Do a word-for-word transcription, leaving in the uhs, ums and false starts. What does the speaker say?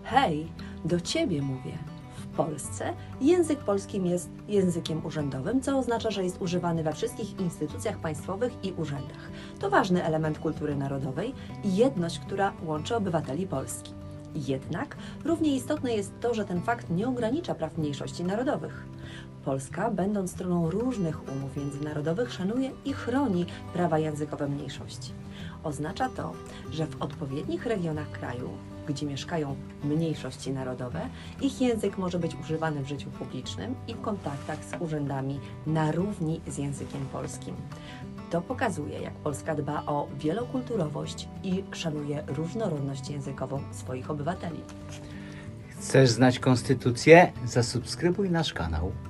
Hej, do Ciebie mówię. W Polsce język polski jest językiem urzędowym, co oznacza, że jest używany we wszystkich instytucjach państwowych i urzędach. To ważny element kultury narodowej i jedność, która łączy obywateli Polski. Jednak równie istotne jest to, że ten fakt nie ogranicza praw mniejszości narodowych. Polska, będąc stroną różnych umów międzynarodowych, szanuje i chroni prawa językowe mniejszości. Oznacza to, że w odpowiednich regionach kraju, gdzie mieszkają mniejszości narodowe, ich język może być używany w życiu publicznym i w kontaktach z urzędami na równi z językiem polskim. To pokazuje, jak Polska dba o wielokulturowość i szanuje różnorodność językową swoich obywateli. Chcesz znać konstytucję? Zasubskrybuj nasz kanał.